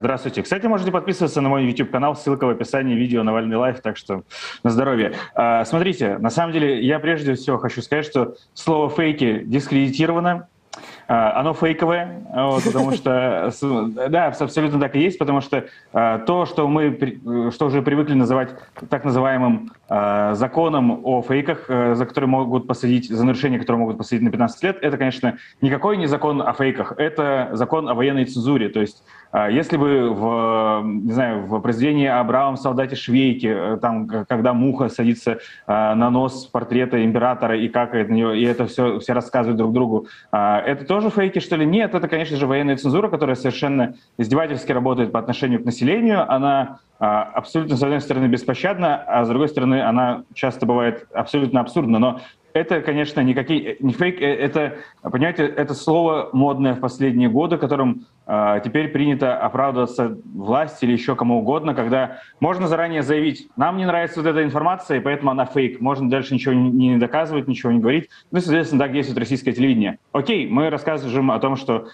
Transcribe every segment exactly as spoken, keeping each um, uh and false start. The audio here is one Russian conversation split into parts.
Здравствуйте. Кстати, можете подписываться на мой YouTube-канал, ссылка в описании видео «Навальный лайф», так что на здоровье. А, смотрите, на самом деле я прежде всего хочу сказать, что слово «фейки» дискредитировано. Оно фейковое, вот, потому что, да, абсолютно так и есть, потому что а, то, что мы что уже привыкли называть так называемым а, законом о фейках, а, за которые могут посадить, за нарушение которого могут посадить на пятнадцать лет, это, конечно, никакой не закон о фейках, это закон о военной цензуре. То есть, а, если бы в, не знаю, в произведении о бравом солдате Швейке, там, когда муха садится а, на нос портрета императора и какает на нее, и это все, все рассказывают друг другу, а, это тоже фейки, что ли? Нет, это, конечно же, военная цензура, которая совершенно издевательски работает по отношению к населению. Она а, абсолютно, с одной стороны, беспощадна, а с другой стороны, она часто бывает абсолютно абсурдна. Но это, конечно, никакие, не фейк, это, понимаете, это слово модное в последние годы, которым э, теперь принято оправдываться власти или еще кому угодно, когда можно заранее заявить, нам не нравится вот эта информация, и поэтому она фейк. Можно дальше ничего не доказывать, ничего не говорить. Ну, соответственно, так действует российское телевидение. Окей, мы рассказываем о том, что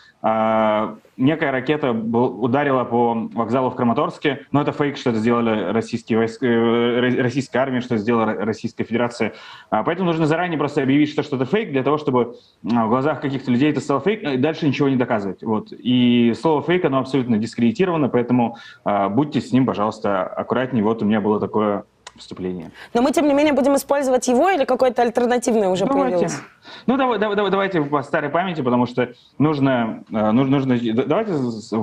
э, некая ракета ударила по вокзалу в Краматорске, но это фейк, что это сделали российские войска, э, российская армия, что это сделала Российская Федерация. А, поэтому нужно заранее просто объявить, что что-то фейк, для того, чтобы в глазах каких-то людей это стало фейк, и дальше ничего не доказывать. Вот. И слово фейк, оно абсолютно дискредитировано, поэтому э, будьте с ним, пожалуйста, аккуратнее. Вот у меня было такое вступление. Но мы, тем не менее, будем использовать его или какое-то альтернативное уже давайте. появилось? Ну, давай, давай, давайте по старой памяти, потому что нужно, нужно, нужно давайте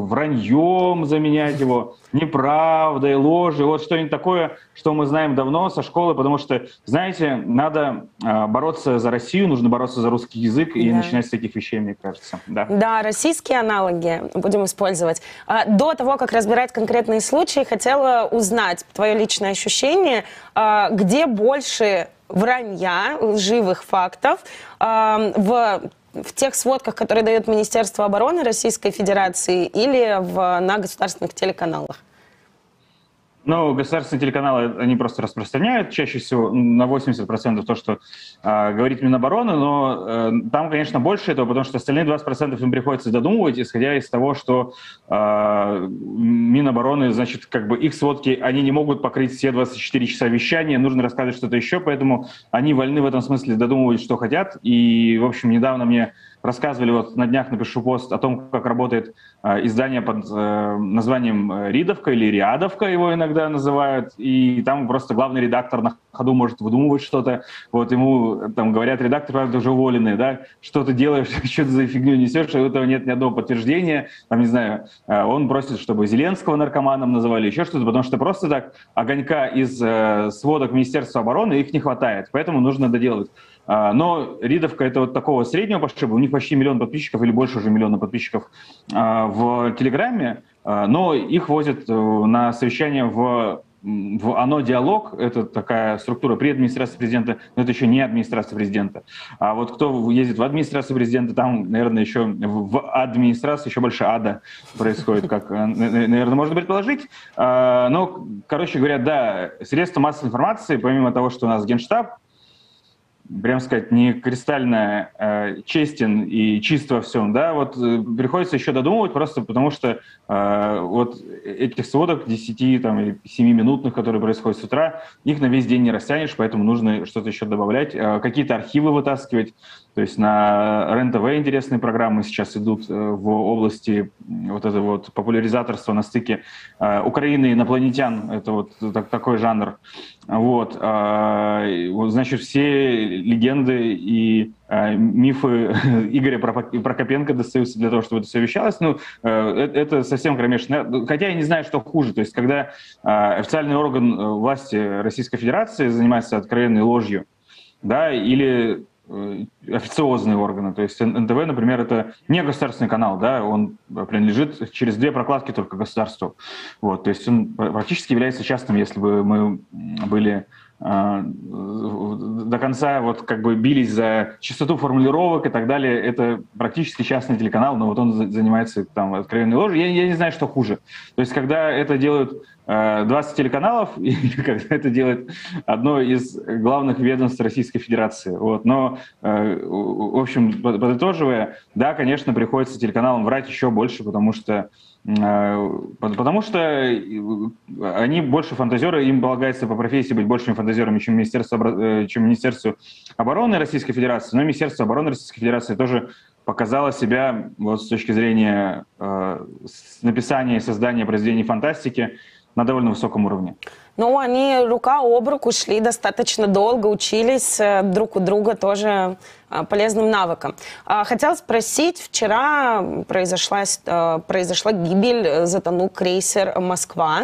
враньем заменять его, неправдой, ложью, вот что-нибудь такое, что мы знаем давно со школы, потому что, знаете, надо бороться за Россию, нужно бороться за русский язык и да. начинать с таких вещей, мне кажется. Да. да, российские аналоги будем использовать. До того, как разбирать конкретные случаи, хотела узнать твое личное ощущение, где больше вранья, лживых фактов э, в, в тех сводках, которые дает Министерство обороны Российской Федерации, или в, на государственных телеканалах? Ну, государственные телеканалы, они просто распространяют чаще всего на восемьдесят процентов то, что э, говорит Минобороны, но э, там, конечно, больше этого, потому что остальные двадцать процентов им приходится додумывать, исходя из того, что э, Минобороны, значит, как бы их сводки, они не могут покрыть все двадцать четыре часа вещания, нужно рассказывать что-то еще, поэтому они вольны в этом смысле додумывать, что хотят. И, в общем, недавно мне рассказывали, вот на днях напишу пост о том, как работает э, издание под э, названием «Ридовка» или «Риадовка», его иногда называют, и там просто главный редактор на ходу может выдумывать что-то, вот ему там говорят: редактор, правда, уже уволенный, да, что ты делаешь, что ты за фигню несешь, у этого нет ни одного подтверждения, там, не знаю, э, он просит, чтобы Зеленского наркоманом называли, еще что-то, потому что просто так огонька из э, сводок Министерства обороны их не хватает, поэтому нужно доделать. Но Ридовка — это вот такого среднего пошиба, у них почти миллион подписчиков или больше уже миллиона подписчиков в Телеграме, но их возят на совещание в, в ОНО «Диалог», это такая структура при администрации президента, но это еще не администрация президента. А вот кто ездит в администрацию президента, там, наверное, еще в администрации еще больше ада происходит, как, наверное, можно предположить. Но, короче говоря, да, средства массовой информации, помимо того, что у нас Генштаб, прям сказать, не кристально э, честен и чист во всем, да, вот э, приходится еще додумывать просто потому, что э, вот этих сводок десяти там, или семиминутных, которые происходят с утра, их на весь день не растянешь, поэтому нужно что-то еще добавлять, э, какие-то архивы вытаскивать, то есть на РЕН-ТВ интересные программы сейчас идут э, в области вот этого вот популяризаторства на стыке э, Украины и инопланетян, это вот так, такой жанр, вот, э, значит, все легенды и э, мифы Игоря Прокопенко достаются для того, чтобы это все вещалось. Ну, э, это совсем кромешно. Хотя я не знаю, что хуже. То есть, когда э, официальный орган власти Российской Федерации занимается откровенной ложью, да, или э, официозные органы. То есть эн тэ вэ, например, это не государственный канал, да, он принадлежит через две прокладки только государству. Вот, то есть он практически является частным, если бы мы были до конца вот как бы бились за чистоту формулировок и так далее. Это практически частный телеканал, но вот он занимается там откровенной ложью. Я, я не знаю, что хуже. То есть когда это делают э, двадцать телеканалов, или когда это делает одно из главных ведомств Российской Федерации. Вот. Но, э, в общем, подытоживая, да, конечно, приходится телеканалам врать еще больше, потому что Потому что они больше фантазеры, им полагается по профессии быть большими фантазерами, чем Министерство, чем Министерство обороны Российской Федерации. Но Министерство обороны Российской Федерации тоже показало себя вот, с точки зрения э, написания и создания произведений фантастики на довольно высоком уровне. Ну, они рука об руку шли достаточно долго, учились друг у друга тоже полезным навыкам. Хотел спросить, вчера произошла, произошла гибель, затонул крейсер «Москва».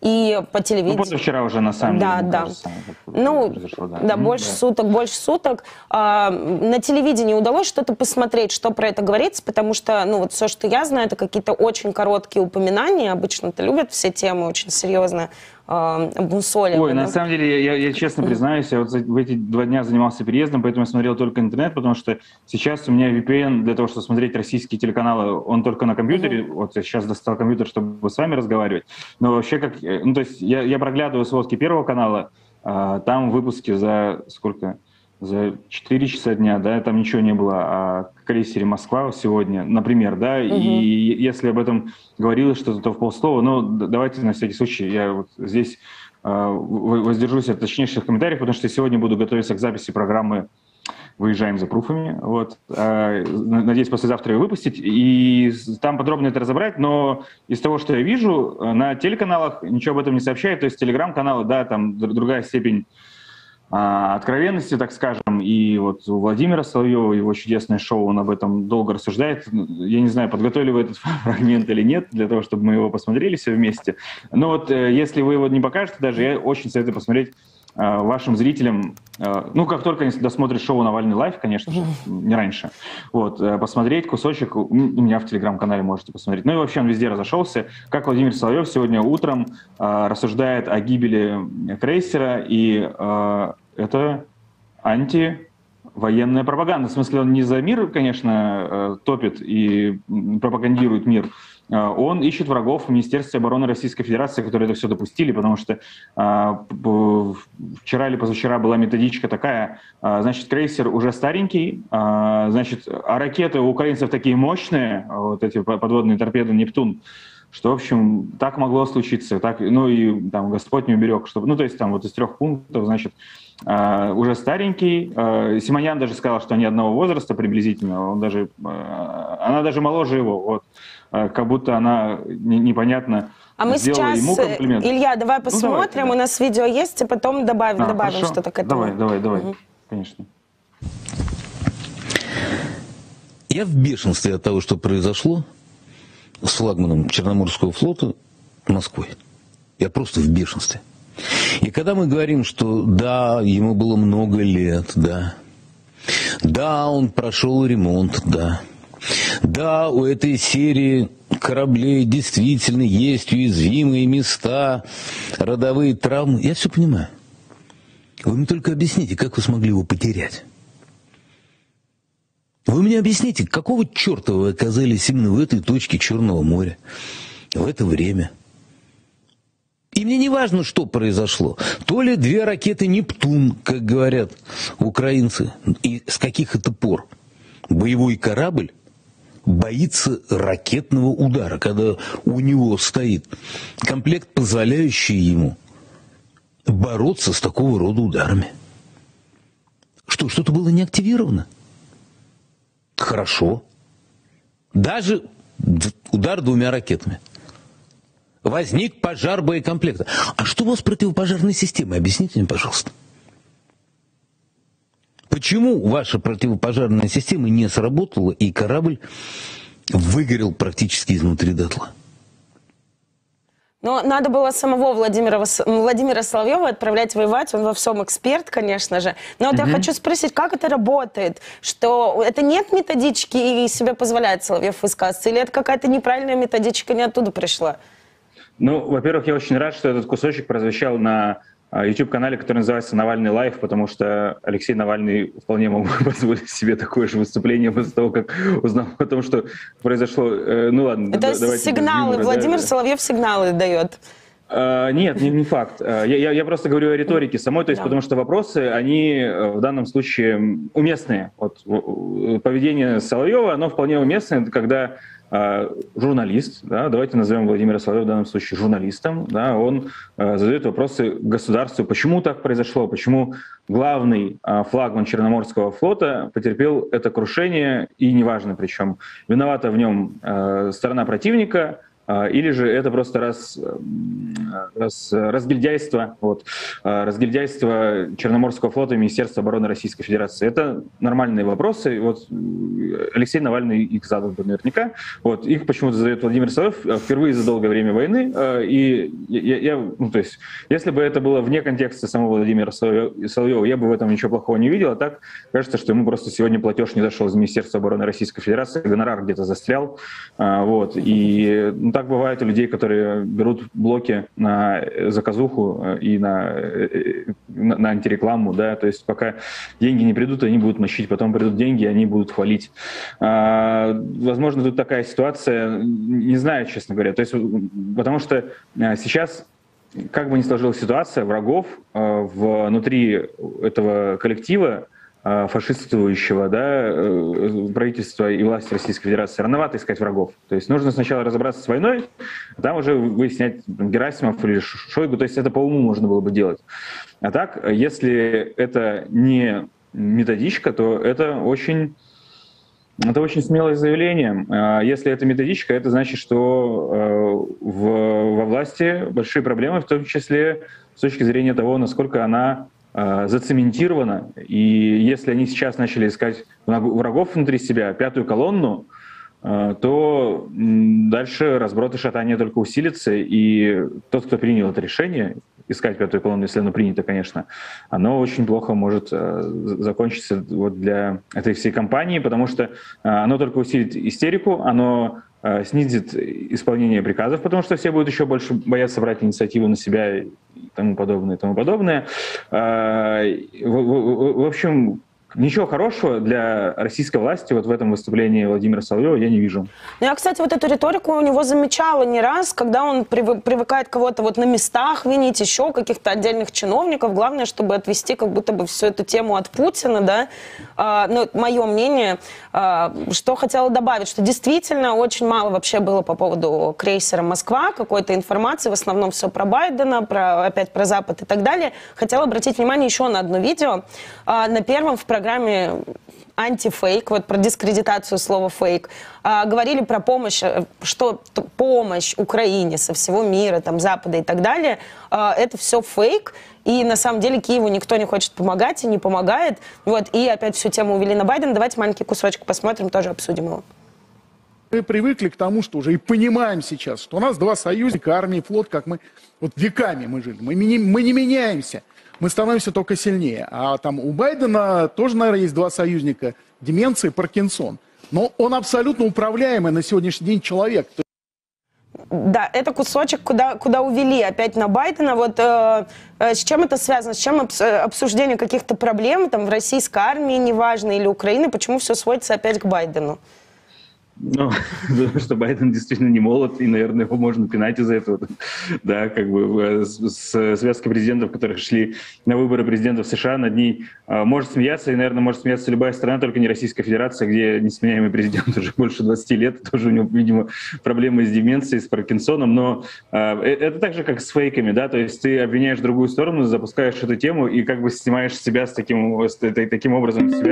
И по телевидению... Ну, вчера уже, на самом да, деле, да. кажется, ну, да, да, больше да. суток, больше суток. А, на телевидении удалось что-то посмотреть, что про это говорится, потому что, ну, вот все, что я знаю, это какие-то очень короткие упоминания. Обычно-то любят все темы очень серьезно обмусоливать. Ой, да? на самом деле, я, я честно признаюсь, я вот в эти два дня занимался переездом, поэтому я смотрел только интернет, потому что сейчас у меня ви пи эн для того, чтобы смотреть российские телеканалы, он только на компьютере. Uh-huh. Вот я сейчас достал компьютер, чтобы с вами разговаривать. Но вообще, как, ну, то есть я, я проглядываю сводки Первого канала, а, там выпуски за сколько? За четыре часа дня, да, там ничего не было о крейсере «Москва» сегодня, например, да, угу. И если об этом говорилось что-то, то в полслова, но давайте на всякий случай я вот здесь э, воздержусь от точнейших комментариев, потому что сегодня буду готовиться к записи программы «Выезжаем за пруфами», вот, э, надеюсь, послезавтра ее выпустить, и там подробно это разобрать, но из того, что я вижу, на телеканалах ничего об этом не сообщают, то есть телеграм-каналы, да, там другая степень откровенности, так скажем, и вот у Владимира Соловьева, его чудесное шоу, он об этом долго рассуждает. Я не знаю, подготовили вы этот фрагмент или нет, для того, чтобы мы его посмотрели все вместе. Но вот если вы его не покажете даже, я очень советую посмотреть вашим зрителям, ну, как только они досмотрят шоу «Навальный лайв», конечно же, не раньше, вот, посмотреть кусочек, у меня в Телеграм-канале можете посмотреть. Ну и вообще он везде разошелся, как Владимир Соловьев сегодня утром рассуждает о гибели крейсера, и это антивоенная пропаганда. В смысле, он не за мир, конечно, топит и пропагандирует мир, он ищет врагов в Министерстве обороны Российской Федерации, которые это все допустили, потому что а, вчера или позавчера была методичка такая, а, значит, крейсер уже старенький, а, значит, а ракеты у украинцев такие мощные, вот эти подводные торпеды «Нептун», что, в общем, так могло случиться, так, ну и там Господь не уберег, чтобы, ну то есть там вот из трех пунктов, значит, Uh, уже старенький. Uh, Симоньян даже сказал, что они одного возраста приблизительно. Он даже, uh, она даже моложе его. Вот. Uh, как будто она не, непонятно а мы сделала сейчас, ему комплимент. Илья, давай посмотрим. Ну, давайте, да. У нас видео есть, и потом добавим, а, добавим что-то к этому. Давай, давай, давай. Угу. Конечно. Я в бешенстве от того, что произошло с флагманом Черноморского флота Москвой. Я просто в бешенстве. И когда мы говорим, что да, ему было много лет, да, да, он прошел ремонт, да, да, у этой серии кораблей действительно есть уязвимые места, родовые травмы, я все понимаю. Вы мне только объясните, как вы смогли его потерять? Вы мне объясните, какого черта вы оказались именно в этой точке Черного моря, в это время? И мне не важно, что произошло. То ли две ракеты «Нептун», как говорят украинцы, и с каких это пор боевой корабль боится ракетного удара, когда у него стоит комплект, позволяющий ему бороться с такого рода ударами. Что, что-то было не активировано? Хорошо. Даже удар двумя ракетами. Возник пожар боекомплекта. А что у вас с противопожарной системой? Объясните мне, пожалуйста. Почему ваша противопожарная система не сработала, и корабль выгорел практически изнутри дотла? Но надо было самого Владимира, Владимира Соловьева отправлять воевать, он во всем эксперт, конечно же. Но вот mm-hmm. я хочу спросить, как это работает? Что это нет методички и себе позволяет Соловьев высказаться? Или это какая-то неправильная методичка не оттуда пришла? Ну, во-первых, я очень рад, что этот кусочек прозвучал на YouTube-канале, который называется «Навальный лайв», потому что Алексей Навальный вполне мог бы позволить себе такое же выступление после того, как узнал о том, что произошло. Ну ладно, это давайте сигналы, юмора, Владимир да, Соловьев да. сигналы дает. Uh, нет, не, не факт. Uh, я, я просто говорю о риторике самой, то есть, да. Потому что вопросы, они в данном случае уместные. Вот, поведение Соловьева, оно вполне уместное, когда журналист, да, давайте назовем Владимира Соловьева в данном случае журналистом, да, он задает вопросы государству, почему так произошло, почему главный флагман Черноморского флота потерпел это крушение, и неважно причем, виновата в нем сторона противника, или же это просто раз, раз, разгильдяйство, вот, разгильдяйство Черноморского флота и Министерства обороны Российской Федерации. Это нормальные вопросы. Вот Алексей Навальный их задал наверняка. Вот, их почему-то задает Владимир Соловьев впервые за долгое время войны. И я, я, ну, то есть, если бы это было вне контекста самого Владимира Соловьева, я бы в этом ничего плохого не видел. А так кажется, что ему просто сегодня платеж не дошел из Министерства обороны Российской Федерации, гонорар где-то застрял. Вот, и ну, так бывает у людей, которые берут блоки на заказуху и на, на, на антирекламу, да, то есть пока деньги не придут, они будут мочить, потом придут деньги, они будут хвалить. А, возможно, тут такая ситуация, не знаю, честно говоря, то есть, потому что сейчас, как бы ни сложилась ситуация, врагов внутри этого коллектива, фашистствующего, да, правительства и власти Российской Федерации, рановато искать врагов. То есть нужно сначала разобраться с войной, а там уже выяснять Герасимов или Шойгу, то есть это по уму можно было бы делать. А так, если это не методичка, то это очень, это очень смелое заявление. Если это методичка, это значит, что в, во власти большие проблемы, в том числе с точки зрения того, насколько она зацементировано, и если они сейчас начали искать врагов внутри себя, пятую колонну, то дальше разброд и шатание только усилится, и тот, кто принял это решение, искать пятую колонну, если оно принято, конечно, оно очень плохо может закончиться вот для этой всей кампании, потому что оно только усилит истерику, оно снизит исполнение приказов, потому что все будут еще больше бояться брать инициативу на себя и тому подобное, и тому подобное. В, в, в общем, ничего хорошего для российской власти вот в этом выступлении Владимира Соловьева я не вижу. Я, кстати, вот эту риторику у него замечала не раз, когда он привыкает кого-то вот на местах винить, еще каких-то отдельных чиновников. Главное, чтобы отвести как будто бы всю эту тему от Путина, да. А, ну, мое мнение, а, что хотела добавить, что действительно очень мало вообще было по поводу крейсера «Москва», какой-то информации, в основном все про Байдена, про, опять про Запад и так далее. Хотела обратить внимание еще на одно видео. А, на первом в программе антифейк, вот про дискредитацию слова фейк, а, говорили про помощь, что помощь Украине со всего мира, там, Запада и так далее, а, это все фейк, и на самом деле Киеву никто не хочет помогать и не помогает. Вот, и опять всю тему увели на Байдена. Давайте маленький кусочек посмотрим, тоже обсудим его. Мы привыкли к тому, что уже и понимаем сейчас, что у нас два союзника, армия и флот, как мы, вот веками мы жили, мы не, мы не меняемся. Мы становимся только сильнее. А там у Байдена тоже, наверное, есть два союзника. Деменция и Паркинсон. Но он абсолютно управляемый на сегодняшний день человек. Да, это кусочек, куда, куда увели опять на Байдена. Вот э, э, с чем это связано? С чем обсуждение каких-то проблем там, в российской армии, неважно, или Украины? Почему все сводится опять к Байдену? Ну, потому что Байден действительно не молод, и, наверное, его можно пинать из-за этого. Да, как бы с связкой президентов, которые шли на выборы президентов США, над ней может смеяться, и, наверное, может смеяться любая страна, только не Российская Федерация, где несменяемый президент уже больше двадцати лет, тоже у него, видимо, проблемы с деменцией, с Паркинсоном, но это так же, как с фейками, да, то есть ты обвиняешь другую сторону, запускаешь эту тему и как бы снимаешь себя с таким, с, таким образом себя.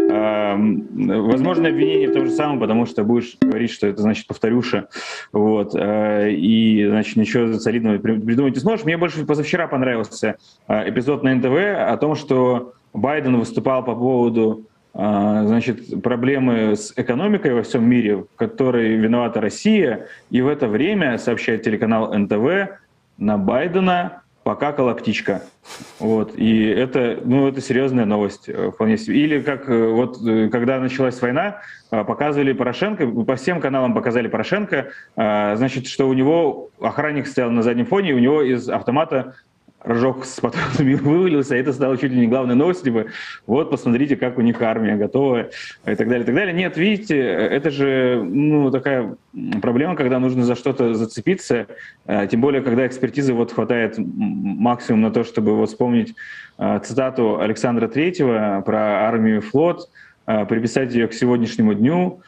Возможно, обвинение в том же самом, потому что будешь говорить, что это значит повторюша, вот, и, значит, ничего солидного придумать не сможешь. Мне больше позавчера понравился эпизод на эн тэ вэ о том, что Байден выступал по поводу, значит, проблемы с экономикой во всем мире, в которой виновата Россия, и в это время, сообщает телеканал эн тэ вэ, на Байдена покакала птичка. Вот. И это, ну, это серьезная новость. Вполне себе. Или как вот, когда началась война, показывали Порошенко, по всем каналам показали Порошенко, значит, что у него охранник стоял на заднем фоне, и у него из автомата рожок с патронами вывалился, и это стало чуть ли не главной новостью, типа, вот, посмотрите, как у них армия готова, и так далее, и так далее. Нет, видите, это же, ну, такая проблема, когда нужно за что-то зацепиться, тем более, когда экспертизы вот хватает максимум на то, чтобы вот вспомнить цитату Александра Третьего про армию и флот, приписать ее к сегодняшнему дню,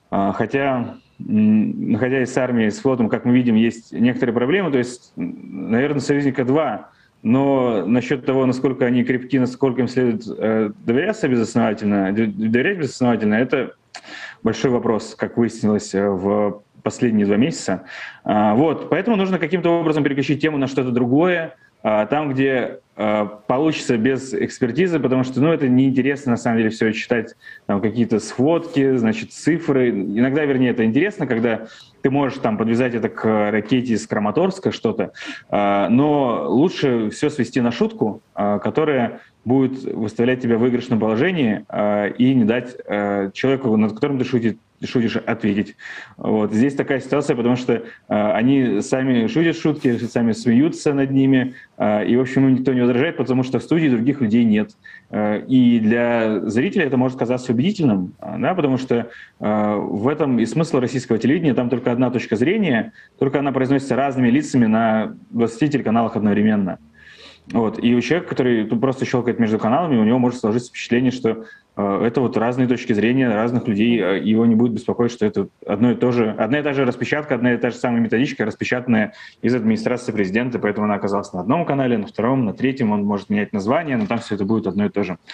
Хотя, находясь с армией, с флотом, как мы видим, есть некоторые проблемы. То есть, наверное, союзника два. Но насчет того, насколько они крепки, насколько им следует э, доверяться безосновательно, доверять безосновательно, это большой вопрос, как выяснилось в последние два месяца. А, вот, поэтому нужно каким-то образом переключить тему на что-то другое, а, там, где а, получится без экспертизы, потому что, ну, это неинтересно, на самом деле, все читать, там, какие-то сводки, значит, цифры. Иногда, вернее, это интересно, когда ты можешь там подвязать это к ракете из Краматорска, что-то, а, но лучше все свести на шутку, а, которая будет выставлять тебя в выигрышном положении а, и не дать а, человеку, над которым ты шутишь, шутишь, ответить. Вот. Здесь такая ситуация, потому что э, они сами шутят шутки, сами смеются над ними, э, и, в общем, им никто не возражает, потому что в студии других людей нет. Э, и для зрителя это может казаться убедительным, э, да, потому что э, в этом и смысл российского телевидения, там только одна точка зрения, только она произносится разными лицами на двадцати телеканалах одновременно. Вот. И у человека, который тут просто щелкает между каналами, у него может сложиться впечатление, что э, это вот разные точки зрения разных людей, э, его не будет беспокоить, что это одно и то же, одна и та же распечатка, одна и та же самая методичка, распечатанная из администрации президента, поэтому она оказалась на одном канале, на втором, на третьем, он может менять название, но там все это будет одно и то же.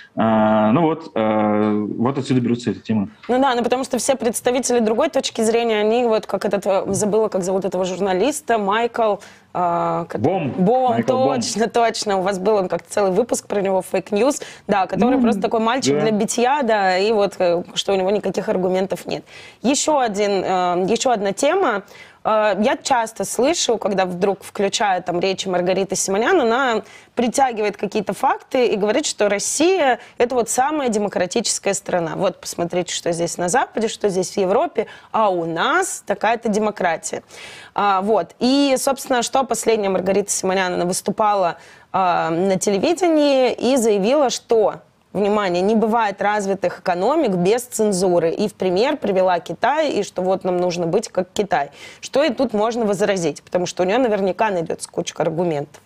А, ну вот, а, вот отсюда берутся эти темы. Ну да, ну потому что все представители другой точки зрения, они вот как этот, забыла, как зовут этого журналиста, Майкл... А, Бом. Бом, Майкл точно, Бом. точно. У вас был он как-то целый выпуск про него, фейк-ньюс, да, который mm, просто такой мальчик да. для битья, да, и вот, что у него никаких аргументов нет. Еще, один, еще одна тема. Я часто слышу, когда вдруг включают там речи Маргариты Симонян, она притягивает какие-то факты и говорит, что Россия – это вот самая демократическая страна. Вот посмотрите, что здесь на Западе, что здесь в Европе, а у нас такая-то демократия. А, вот. И, собственно, что последняя Маргарита Симонян, она выступала а, на телевидении и заявила, что... Внимание, не бывает развитых экономик без цензуры. И в пример привела Китай, и что вот нам нужно быть как Китай. Что и тут можно возразить, потому что у нее наверняка найдется кучка аргументов.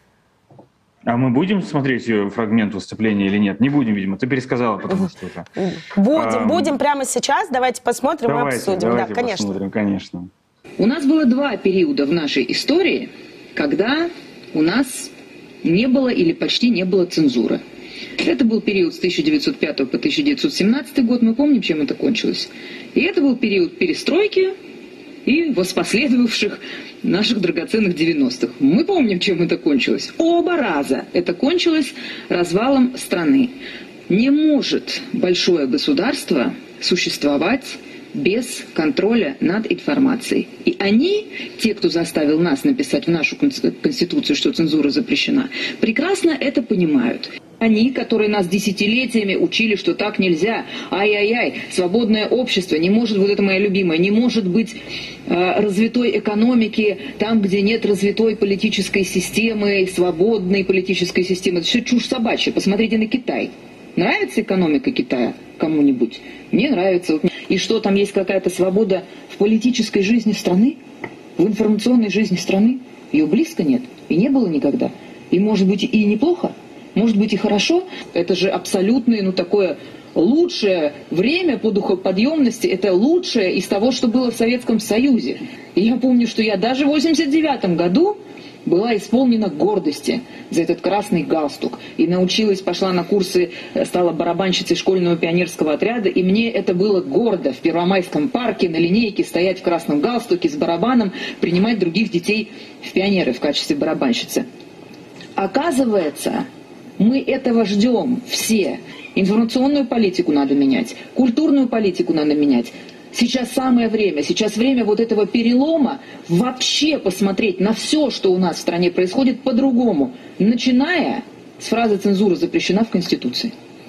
А мы будем смотреть ее фрагмент выступления или нет? Не будем, видимо. Ты пересказала, потому что уже. Будем, а, будем прямо сейчас. Давайте посмотрим давайте, и обсудим. Давайте да, конечно. посмотрим, конечно. У нас было два периода в нашей истории, когда у нас не было или почти не было цензуры. Это был период с тысяча девятьсот пятого по тысяча девятьсот семнадцатый год, мы помним, чем это кончилось. И это был период перестройки и воспоследовавших наших драгоценных девяностых. Мы помним, чем это кончилось. Оба раза это кончилось развалом страны. Не может большое государство существовать без контроля над информацией. И они, те, кто заставил нас написать в нашу Конституцию, что цензура запрещена, прекрасно это понимают. Они, которые нас десятилетиями учили, что так нельзя, ай-яй-яй, свободное общество, не может, вот это моя любимая, не может быть э, развитой экономики там, где нет развитой политической системы, свободной политической системы. Это все чушь собачья. Посмотрите на Китай. Нравится экономика Китая кому-нибудь? Мне нравится. И что, там есть какая-то свобода в политической жизни страны? В информационной жизни страны? Ее близко нет. И не было никогда. И, может быть, и неплохо. Может быть, и хорошо. Это же абсолютное, ну, такое лучшее время по духоподъемности. Это лучшее из того, что было в Советском Союзе. И я помню, что я даже в восемьдесят девятом году была исполнена гордости за этот красный галстук. И научилась, пошла на курсы, стала барабанщицей школьного пионерского отряда. И мне это было гордо в Первомайском парке на линейке стоять в красном галстуке с барабаном, принимать других детей в пионеры в качестве барабанщицы. Оказывается, мы этого ждем все. Информационную политику надо менять, культурную политику надо менять. Сейчас самое время, сейчас время вот этого перелома вообще посмотреть на все, что у нас в стране происходит по-другому, начиная с фразы «цензура запрещена в Конституции».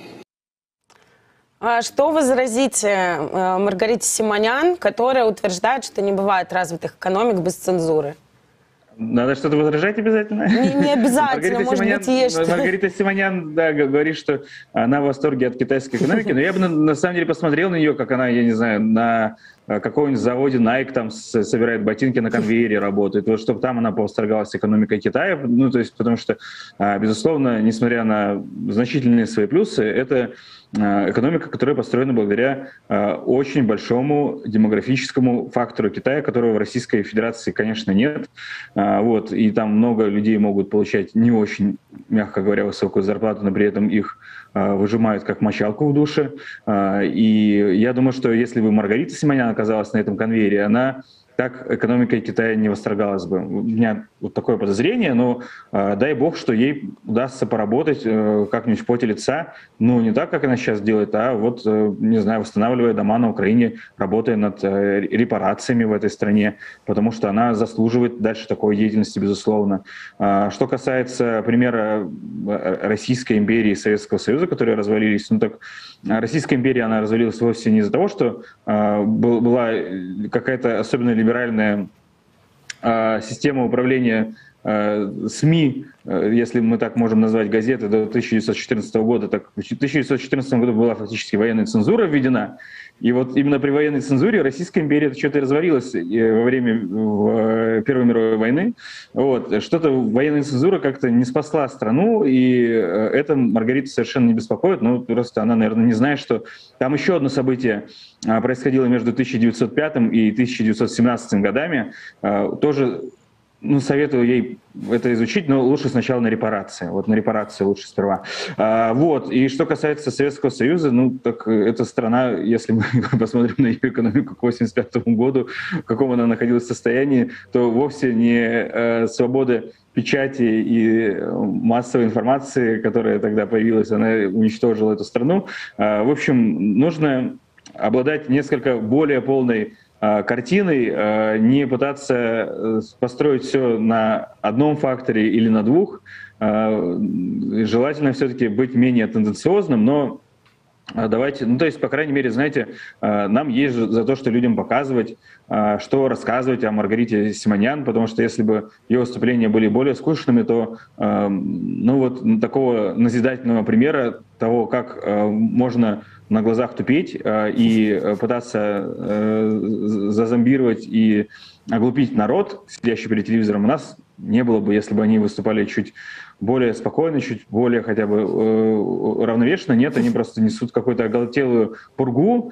А что возразите Маргарите Симонян, которая утверждает, что не бывает развитых экономик без цензуры? Надо что-то возражать обязательно? Не, не обязательно, может Симонян, быть, есть что. Маргарита Симонян, да, говорит, что она в восторге от китайской экономики, но я бы на, на самом деле посмотрел на нее, как она, я не знаю, на какой-нибудь заводе Nike там собирает ботинки на конвейере, работает, вот чтобы там она повосторгалась экономикой Китая, ну, то есть, потому что, безусловно, несмотря на значительные свои плюсы, это экономика, которая построена благодаря очень большому демографическому фактору Китая, которого в Российской Федерации, конечно, нет. Вот, и там много людей могут получать не очень, мягко говоря, высокую зарплату, но при этом их выжимают как мочалку в душе. И я думаю, что если бы Маргарита Симонян оказалась на этом конвейере, она так экономикой Китая не восторгалась бы. У меня вот такое подозрение, но э, дай бог, что ей удастся поработать э, как-нибудь в поте лица, ну, не так, как она сейчас делает, а вот, э, не знаю, восстанавливая дома на Украине, работая над э, репарациями в этой стране, потому что она заслуживает дальше такой деятельности, безусловно. Э, что касается примера Российской империи и Советского Союза, которые развалились, ну, так Российская империя, она развалилась вовсе не из-за того, что э, была какая-то особенно либеральная э, система управления э, СМИ, э, если мы так можем назвать газеты, до тысяча девятьсот четырнадцатого года. Так, в тысяча девятьсот четырнадцатом году была фактически военная цензура введена. И вот именно при военной цензуре Российская империя что-то развалилась во время Первой мировой войны. Вот. Что-то военная цензура как-то не спасла страну, и это Маргариту совершенно не беспокоит. Ну, просто она, наверное, не знает, что там еще одно событие происходило между тысяча девятьсот пятым и тысяча девятьсот семнадцатым годами. Тоже, ну, советую ей это изучить, но лучше сначала на репарации. Вот на репарации лучше сперва. А, вот. И что касается Советского Союза, ну, так эта страна, если мы посмотрим на ее экономику к восемьдесят пятому году, в каком она находилась в состоянии, то вовсе не э, свобода печати и массовой информации, которая тогда появилась, она уничтожила эту страну. А, в общем, нужно обладать несколько более полной картиной, не пытаться построить все на одном факторе или на двух. Желательно все-таки быть менее тенденциозным, но давайте, ну то есть, по крайней мере, знаете, нам есть за то, что людям показывать, что рассказывать о Маргарите Симонян, потому что если бы ее выступления были более скучными, то ну вот такого назидательного примера того, как можно на глазах тупеть и пытаться зазомбировать и оглупить народ, сидящий перед телевизором, у нас не было бы, если бы они выступали чуть более спокойно, чуть более хотя бы равновешенно. Нет, они просто несут какую-то оголтелую пургу,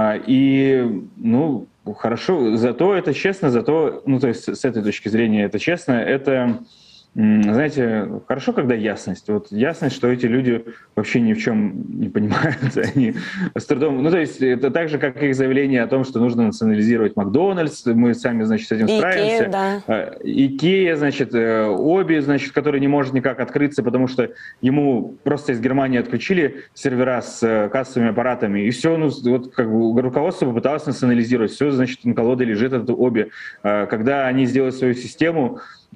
и, ну, хорошо, зато это честно, зато, ну, то есть с этой точки зрения это честно, это... Знаете, хорошо, когда ясность. Вот ясность, что эти люди вообще ни в чем не понимают. Они с трудом... Ну, то есть это так же, как их заявление о том, что нужно национализировать Макдональдс. Мы сами, значит, с этим справимся. Икея, да. Икея, значит, Оби, значит, который не может никак открыться, потому что ему просто из Германии отключили сервера с кассовыми аппаратами. И все, ну, вот как бы руководство попыталось национализировать. Все, значит, на колоде лежит этот Оби. Когда они сделают свою систему,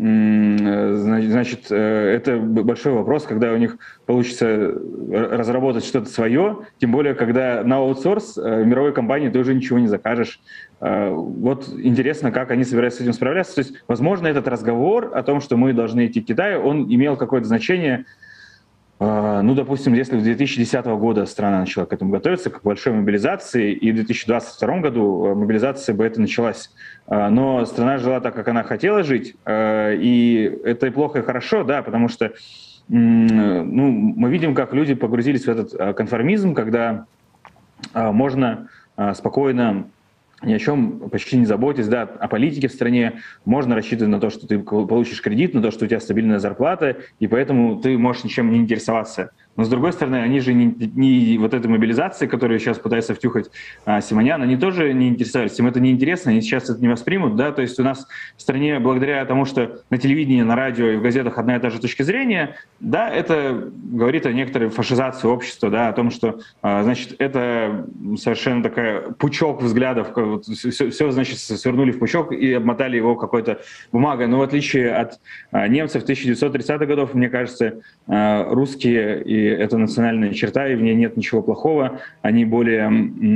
значит, это большой вопрос, когда у них получится разработать что-то свое, тем более, когда на аутсорс мировой компании ты уже ничего не закажешь. Вот интересно, как они собираются с этим справляться. То есть, возможно, этот разговор о том, что мы должны идти к Китаю, он имел какое-то значение. Ну, допустим, если в две тысячи десятого года страна начала к этому готовиться, к большой мобилизации, и в две тысячи двадцать втором году мобилизация бы это началась. Но страна жила так, как она хотела жить, и это и плохо, и хорошо, да, потому что ну, мы видим, как люди погрузились в этот конформизм, когда можно спокойно, ни о чем почти не заботясь, да, о политике в стране, можно рассчитывать на то, что ты получишь кредит, на то, что у тебя стабильная зарплата, и поэтому ты можешь ничем не интересоваться. Но, с другой стороны, они же не, не вот этой мобилизации, которую сейчас пытается втюхать а, Симонян, они тоже не интересовались. Им это не интересно, они сейчас это не воспримут. Да? То есть у нас в стране, благодаря тому, что на телевидении, на радио и в газетах одна и та же точка зрения, да, это говорит о некоторой фашизации общества, да, о том, что, а, значит, это совершенно такая пучок взглядов, вот, все, все, значит, свернули в пучок и обмотали его какой-то бумагой. Но в отличие от а, немцев тысяча девятьсот тридцатых годов, мне кажется, а, русские и и это национальная черта, и в ней нет ничего плохого. Они более,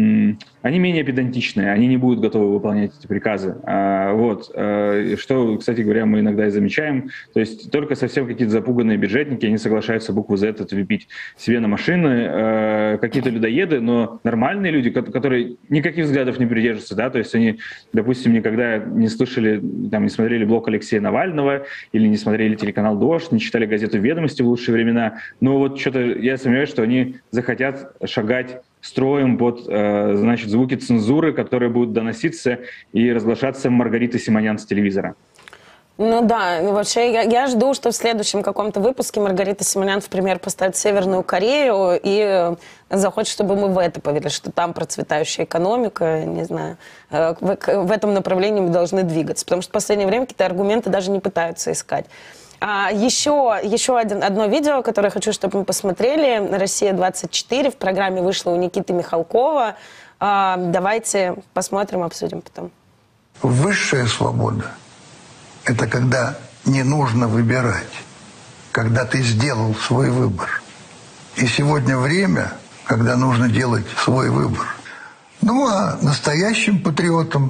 они менее педантичные, они не будут готовы выполнять эти приказы. Вот. Что, кстати говоря, мы иногда и замечаем. То есть только совсем какие-то запуганные бюджетники, они соглашаются букву Z отвепить себе на машины, какие-то людоеды, но нормальные люди, которые никаких взглядов не придерживаются, да, то есть они, допустим, никогда не слышали, там, не смотрели блог Алексея Навального или не смотрели телеканал «Дождь», не читали газету «Ведомости» в лучшие времена. Но вот что-то я сомневаюсь, что они захотят шагать строем под, значит, звуки цензуры, которые будут доноситься и разглашаться Маргаритой Симонян с телевизора. Ну да, вообще я, я жду, что в следующем каком-то выпуске Маргарита Симонян в пример поставит Северную Корею и захочет, чтобы мы в это поверили, что там процветающая экономика, не знаю, в, в этом направлении мы должны двигаться, потому что в последнее время какие-то аргументы даже не пытаются искать. А еще, еще один, одно видео, которое хочу, чтобы мы посмотрели, «Россия двадцать четыре», в программе вышло у Никиты Михалкова. А, давайте посмотрим, обсудим потом. Высшая свобода – это когда не нужно выбирать, когда ты сделал свой выбор. И сегодня время, когда нужно делать свой выбор. Ну, а настоящим патриотам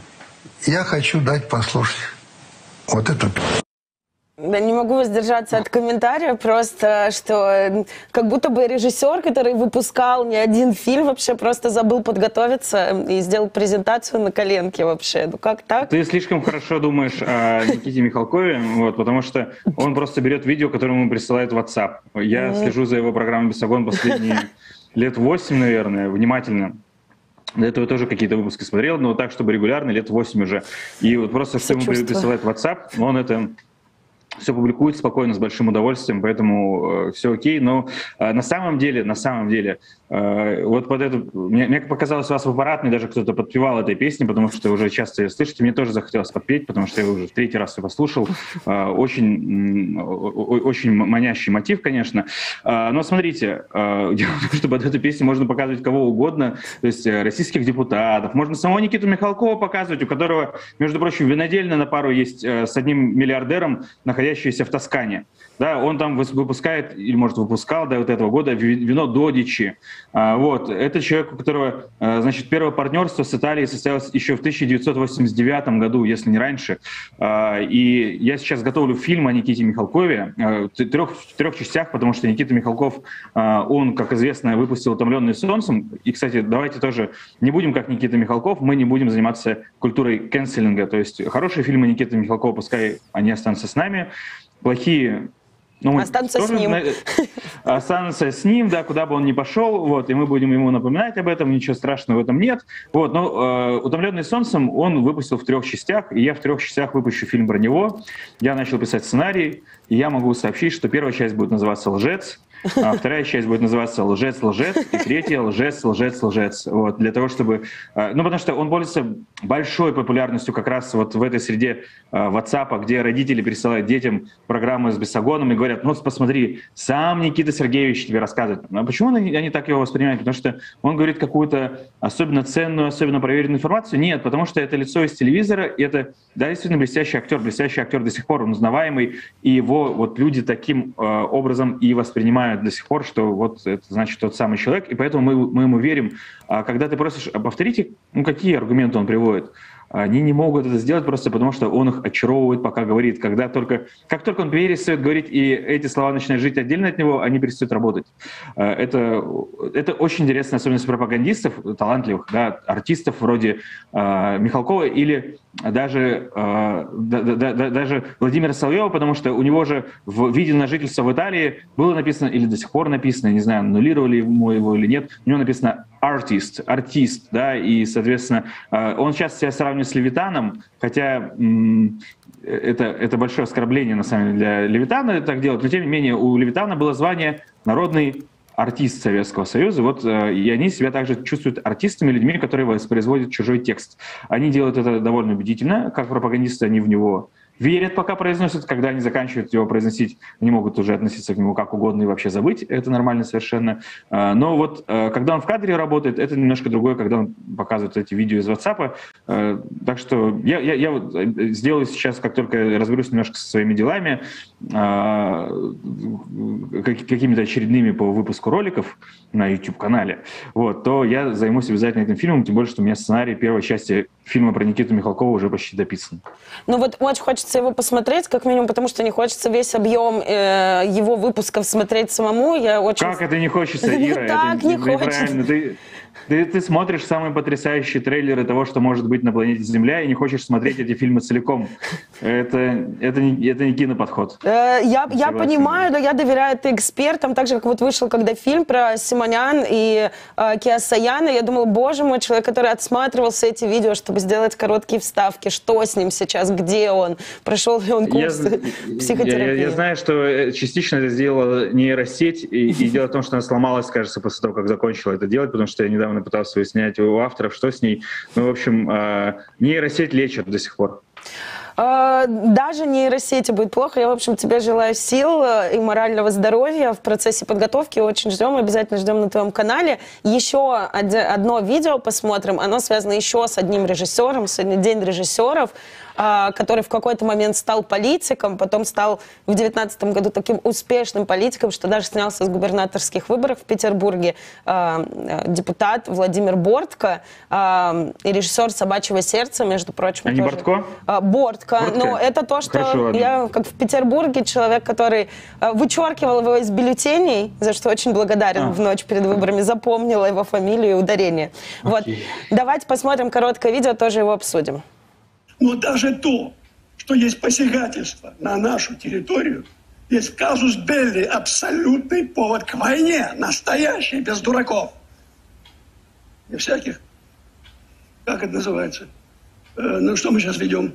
я хочу дать послушать вот это. Да, не могу воздержаться от комментария, просто, что как будто бы режиссер, который выпускал не один фильм, вообще просто забыл подготовиться и сделал презентацию на коленке вообще. Ну как так? Ты слишком хорошо думаешь о Никите Михалкове, вот, потому что он просто берет видео, которое ему присылает в WhatsApp. Я mm-hmm. слежу за его программой «Бесогон» последние лет восемь, наверное, внимательно. До этого тоже какие-то выпуски смотрел, но так, чтобы регулярно, лет восемь уже. И вот просто что ему присылает в WhatsApp, он это... все публикует спокойно, с большим удовольствием, поэтому э, все окей. Но э, на самом деле, на самом деле, э, вот под эту... Мне, мне показалось, у вас в аппаратной даже кто-то подпевал этой песни, потому что уже часто ее слышите. Мне тоже захотелось подпеть, потому что я уже в третий раз ее послушал. Э, очень, э, очень манящий мотив, конечно. Э, но смотрите, э, дело в том, что под эту песню можно показывать кого угодно, то есть э, российских депутатов. Можно самого Никиту Михалкова показывать, у которого, между прочим, винодельня на пару есть э, с одним миллиардером, находящийся в Тоскане. Да, он там выпускает, или, может, выпускал до вот этого года вино Додичи. А, вот. Это человек, у которого, а, значит, первое партнерство с Италией состоялось еще в тысяча девятьсот восемьдесят девятом году, если не раньше. А, и я сейчас готовлю фильм о Никите Михалкове а, в трех, в трех частях, потому что Никита Михалков, а, он, как известно, выпустил «Утомленный солнцем». И, кстати, давайте тоже не будем как Никита Михалков, мы не будем заниматься культурой кэнселинга. То есть хорошие фильмы Никиты Михалкова, пускай они останутся с нами, плохие... Ну, останутся с ним. Останутся с ним, да, куда бы он ни пошел, вот, и мы будем ему напоминать об этом, ничего страшного в этом нет. Вот, но э, «Утомленный солнцем» он выпустил в трех частях, и я в трех частях выпущу фильм про него. Я начал писать сценарий, и я могу сообщить, что первая часть будет называться «Лжец», а вторая часть будет называться «Лжец, лжец», и третья «Лжец, лжец, лжец». Вот, для того, чтобы... Ну, потому что он пользуется большой популярностью как раз вот в этой среде WhatsApp, где родители присылают детям программы с Бесогоном и говорят: ну, посмотри, сам Никита Сергеевич тебе рассказывает. А почему они так его воспринимают? Потому что он говорит какую-то особенно ценную, особенно проверенную информацию? Нет, потому что это лицо из телевизора, и это, да, действительно блестящий актер, блестящий актер до сих пор, он узнаваемый, и его вот люди таким э, образом и воспринимают до сих пор, что вот это значит тот самый человек, и поэтому мы, мы ему верим. А когда ты просишь, а повторите, ну, какие аргументы он приводит, они не могут это сделать просто потому, что он их очаровывает, пока говорит. Когда только, как только он перестает говорить, и эти слова начинают жить отдельно от него, они перестают работать. Это, это очень интересная особенность пропагандистов, талантливых, да, артистов вроде э, Михалкова или даже, э, да, да, да, даже Владимира Соловьева, потому что у него же в виде на жительство в Италии было написано, или до сих пор написано, не знаю, аннулировали ему его или нет, у него написано «артист», «артист», да, и, соответственно, э, он сейчас себя сравнивает с Левитаном, хотя м- это, это большое оскорбление, на самом деле, для Левитана так делать, но, тем не менее, у Левитана было звание «народный артист Советского Союза», вот, и они себя также чувствуют артистами, людьми, которые воспроизводят чужой текст. Они делают это довольно убедительно, как пропагандисты они в него верят, пока произносят, когда они заканчивают его произносить, они могут уже относиться к нему как угодно и вообще забыть, это нормально совершенно. Но вот когда он в кадре работает, это немножко другое, когда он показывает эти видео из WhatsApp. Так что я, я, я вот сделаю сейчас, как только разберусь немножко со своими делами, какими-то очередными по выпуску роликов на YouTube-канале, вот, то я займусь обязательно этим фильмом, тем более, что у меня сценарий первой части фильма про Никиту Михалкова уже почти дописан. Ну вот очень хочется его посмотреть, как минимум, потому что не хочется весь объем э, его выпусков смотреть самому. Я очень... Как это не хочется, Ира? Так не хочется. Ты, ты, ты смотришь самые потрясающие трейлеры того, что может быть на планете Земля, и не хочешь смотреть эти фильмы целиком. Это, это, не, это не киноподход. Э, я, я понимаю, но я доверяю это экспертам, так же, как вот вышел когда фильм про Симонян и э, Киасаяна, я думала, боже мой, человек, который отсматривал все эти видео, чтобы сделать короткие вставки, что с ним сейчас, где он, прошел ли он курс я, психотерапии. Я, я, я знаю, что частично это сделала нейросеть, и, и дело в том, что она сломалась, кажется, после того, как закончила это делать, потому что я недавно пытался выяснять у авторов, что с ней. Ну, в общем, э, нейросеть лечат до сих пор. Даже нейросети будет плохо. Я, в общем, тебе желаю сил и морального здоровья в процессе подготовки. Очень ждем, обязательно ждем на твоем канале. Еще одно видео посмотрим. Оно связано еще с одним режиссером. Сегодня день режиссеров, который в какой-то момент стал политиком, потом стал в девятнадцатом году таким успешным политиком, что даже снялся с губернаторских выборов в Петербурге. Депутат Владимир Бортко и режиссер «Собачьего сердца», между прочим. А не тоже. Бортко? Бортко. Бортко? Ну, это то, что Хорошо, я, как в Петербурге, человек, который вычеркивал его из бюллетеней, за что очень благодарен а. в ночь перед выборами, запомнила его фамилию и ударение. Вот. Давайте посмотрим короткое видео, тоже его обсудим. Но даже то, что есть посягательство на нашу территорию, есть казус белли, абсолютный повод к войне, настоящий, без дураков. Не всяких. Как это называется? Э, ну что мы сейчас ведем?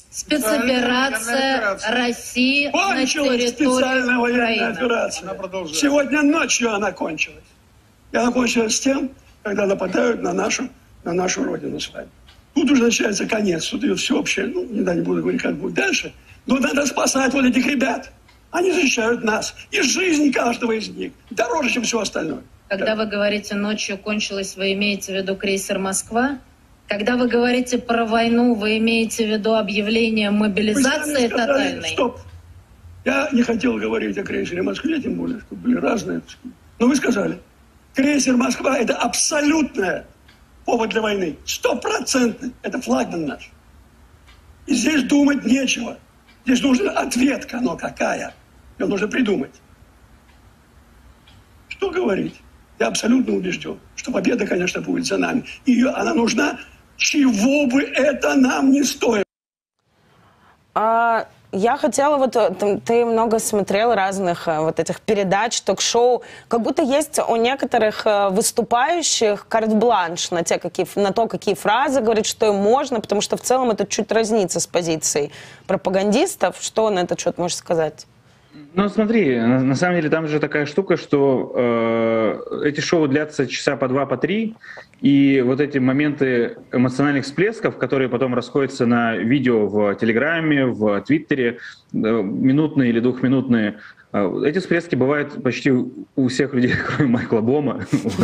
Спецоперация России Кончилась на территории специальная военная Украины. операция. Сегодня ночью она кончилась. И она кончилась с тем, когда нападают на нашу, на нашу родину с вами. Тут уже начинается конец, тут идет всеобщее, ну, не, да, не буду говорить, как будет дальше, но надо спасать вот этих ребят. Они защищают нас. И жизнь каждого из них дороже, чем все остальное. Когда вы говорите «ночью кончилось», вы имеете в виду крейсер «Москва»? Когда вы говорите про войну, вы имеете в виду объявление мобилизации тотальной? Стоп. Я не хотел говорить о крейсере «Москве», тем более, что были разные. Но вы сказали, крейсер «Москва» — это абсолютное повод для войны. Стопроцентный. Это флагман наш. И здесь думать нечего. Здесь нужна ответка, но какая? Ее нужно придумать. Что говорить? Я абсолютно убежден, что победа, конечно, будет за нами. И ее, она нужна, чего бы это нам не стоило. А... Я хотела, вот ты много смотрел разных вот этих передач, ток-шоу, как будто есть у некоторых выступающих карт-бланш на, те, какие, на то, какие фразы говорить, что им можно, потому что в целом это чуть разнится с позицией пропагандистов. Что на этот счет можешь сказать? Ну, смотри, на, на самом деле там же такая штука, что э, эти шоу длятся часа по два, по три, и вот эти моменты эмоциональных всплесков, которые потом расходятся на видео в Телеграме, в Твиттере, э, минутные или двухминутные, э, эти всплески бывают почти у всех людей, кроме Майкла Бома.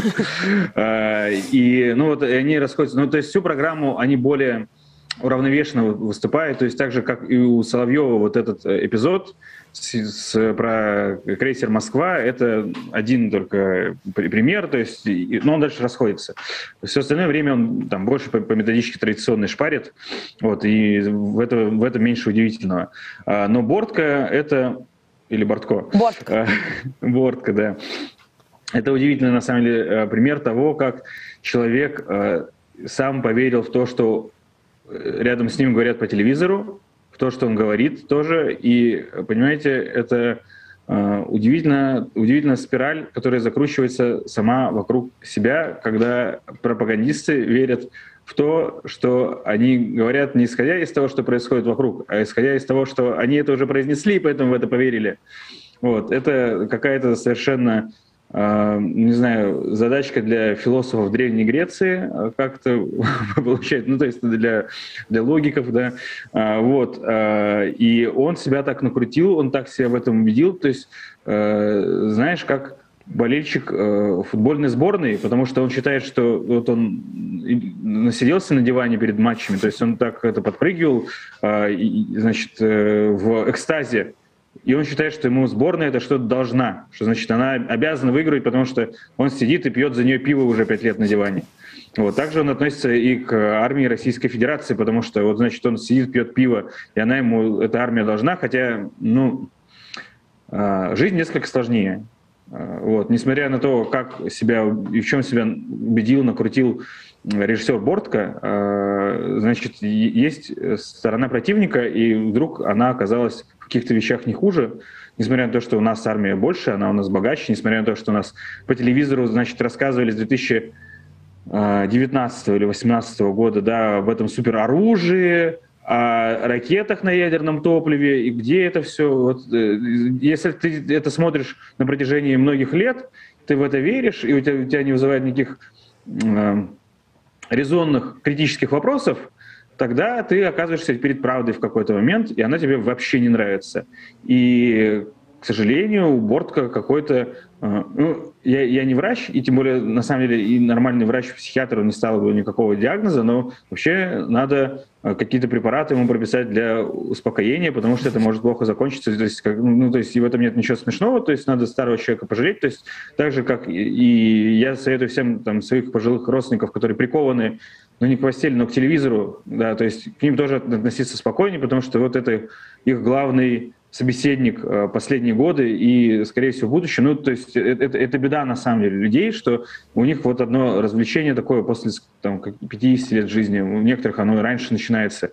И, ну, вот они расходятся. Ну, то есть всю программу они более уравновешенно выступают, то есть так же, как и у Соловьева вот этот эпизод с, с, про крейсер «Москва», это один только пример, то есть, но он дальше расходится. Все остальное время он там больше по, по методичке традиционной шпарит, вот, и в, это, в этом меньше удивительного. Но Бортко — это... Или Бортко? Бортко. Бортко, да. Это удивительный, на самом деле, пример того, как человек сам поверил в то, что рядом с ним говорят по телевизору, в то, что он говорит тоже. И, понимаете, это э, удивительно, удивительная спираль, которая закручивается сама вокруг себя, когда пропагандисты верят в то, что они говорят не исходя из того, что происходит вокруг, а исходя из того, что они это уже произнесли, и поэтому в это поверили. Вот. Это какая-то совершенно не знаю, задачка для философов Древней Греции как-то получается, ну, то есть для, для логиков, да, вот, и он себя так накрутил, он так себя в этом убедил, то есть, знаешь, как болельщик футбольной сборной, потому что он считает, что вот он насиделся на диване перед матчами, то есть он так это подпрыгивал, значит, в экстазе. И он считает, что ему сборная это что-то должна, что значит она обязана выиграть, потому что он сидит и пьет за нее пиво уже пять лет на диване. Вот. Также он относится и к армии Российской Федерации, потому что вот значит он сидит, пьет пиво, и она ему, эта армия должна, хотя, ну, жизнь несколько сложнее. Вот. Несмотря на то, как себя и в чем себя убедил, накрутил режиссер Бортко, значит, есть сторона противника, и вдруг она оказалась в каких-то вещах не хуже, несмотря на то, что у нас армия больше, она у нас богаче, несмотря на то, что у нас по телевизору, значит, рассказывали с две тысячи девятнадцатого или две тысячи восемнадцатого года, да, об этом супероружии, о ракетах на ядерном топливе, и где это все. Вот, если ты это смотришь на протяжении многих лет, ты в это веришь, и у тебя, у тебя не вызывает никаких э, резонных критических вопросов, тогда ты оказываешься перед правдой в какой-то момент, и она тебе вообще не нравится. И, к сожалению, у Бортко какой-то... Э, ну, я, я не врач, и тем более, на самом деле, и нормальный врач-психиатр не ставил бы никакого диагноза, но вообще надо какие-то препараты ему прописать для успокоения, потому что это может плохо закончиться. То есть, как, ну, то есть и в этом нет ничего смешного, то есть надо старого человека пожалеть. То есть так же, как и, и я советую всем там, своих пожилых родственников, которые прикованы, ну не к постели, но к телевизору, да, то есть к ним тоже относиться спокойнее, потому что вот это их главный собеседник последние годы и, скорее всего, будущее. Ну, то есть это, это беда, на самом деле, людей, что у них вот одно развлечение такое после там, пятидесяти лет жизни, у некоторых оно и раньше начинается.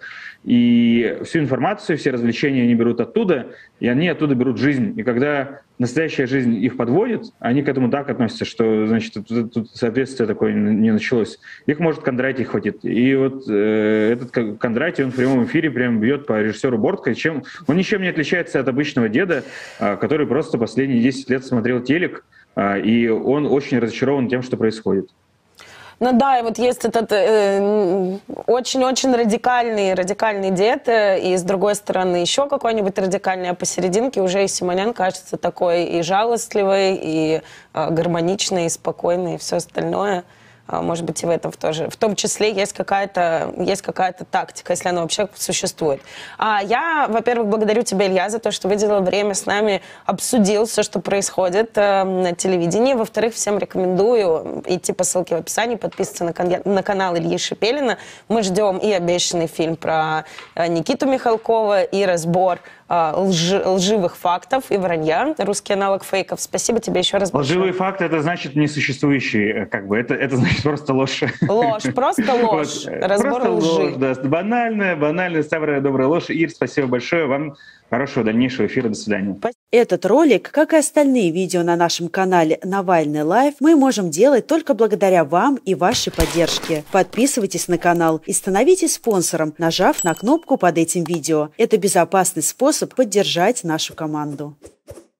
И всю информацию, все развлечения они берут оттуда, и они оттуда берут жизнь. И когда настоящая жизнь их подводит, они к этому так относятся, что, значит, тут, тут соответствие такое не началось. Их, может, Кондратий хватит. И вот э, этот Кондратий, он в прямом эфире прям бьет по режиссеру Бортко, чем он ничем не отличается от обычного деда, э, который просто последние десять лет смотрел телек, э, и он очень разочарован тем, что происходит. Ну да, и вот есть этот очень-очень э, радикальный, радикальный дед, э, и с другой стороны еще какой-нибудь радикальный, а посерединке уже и Симонян кажется такой и жалостливый, и э, гармоничный, и спокойный, и все остальное. Может быть, и в этом тоже, в том числе есть какая-то, есть какая-то тактика, если она вообще существует. А я, во-первых, благодарю тебя, Илья, за то, что выделил время с нами, обсудил все, что происходит э, на телевидении. Во-вторых, всем рекомендую идти по ссылке в описании, подписываться на, кон- на канал Ильи Шипелина. Мы ждем и обещанный фильм про э, Никиту Михалкова, и разбор Лжи, лживых фактов и вранья, русский аналог фейков. Спасибо тебе еще раз большое. Лживые факты — это значит несуществующие, как бы, это, это значит просто ложь. Ложь, просто ложь, вот, разбор просто лжи. Ложь, да, банальная, банальная, старая добрая ложь. Ир, спасибо большое, вам хорошего дальнейшего эфира, до свидания. Этот ролик, как и остальные видео на нашем канале Навальный Лайв, мы можем делать только благодаря вам и вашей поддержке. Подписывайтесь на канал и становитесь спонсором, нажав на кнопку под этим видео. Это безопасный способ поддержать нашу команду.